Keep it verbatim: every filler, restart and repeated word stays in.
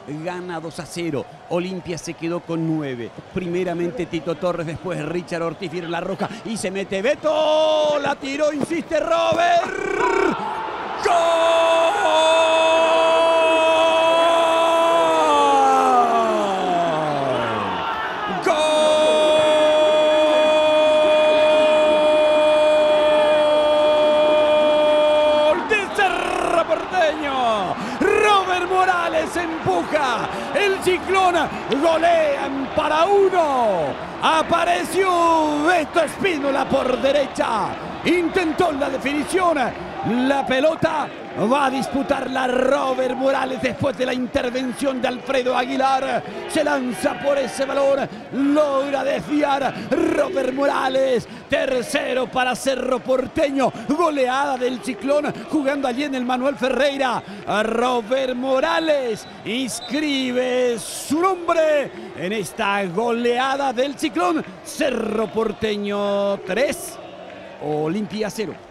gana dos a cero. Olimpia se quedó con nueve. Primeramente Tito Torres, después Richard Ortiz, viene La Roca y se mete Beto. La tiró, insiste Robert. ¡Gol! Robert Morales empuja, el Ciclón golean para uno. Apareció Beto Espínola por derecha, intentó la definición, la pelota va a disputarla Robert Morales después de la intervención de Alfredo Aguilar. Se lanza por ese balón, logra desviar Robert Morales. Tercero para Cerro Porteño, goleada del Ciclón jugando allí en el Manuel Ferreira. Robert Morales inscribe su nombre en esta goleada del Ciclón. Cerro Porteño tres, Olimpia cero.